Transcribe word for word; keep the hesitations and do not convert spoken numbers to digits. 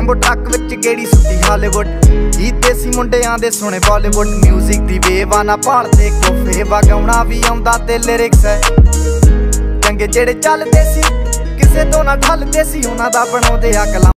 Jumbo truck विच गेड़ी सुट्टी Hollywood. जी देसी मुंडियां दे सुने बॉलीवुड। म्यूजिक दी वेव ना भालदे कोफे वगाउणा भी आउंदा ते लिरिक्स है चंगे जेड़े चलदे सी किसे तो ना ठलदे सी उन्हां दा बनाउंदे आ कलाम।